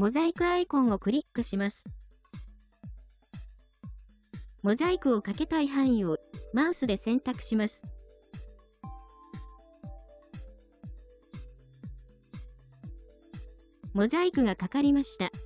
モザイクアイコンをクリックします。モザイクをかけたい範囲をマウスで選択します。モザイクがかかりました。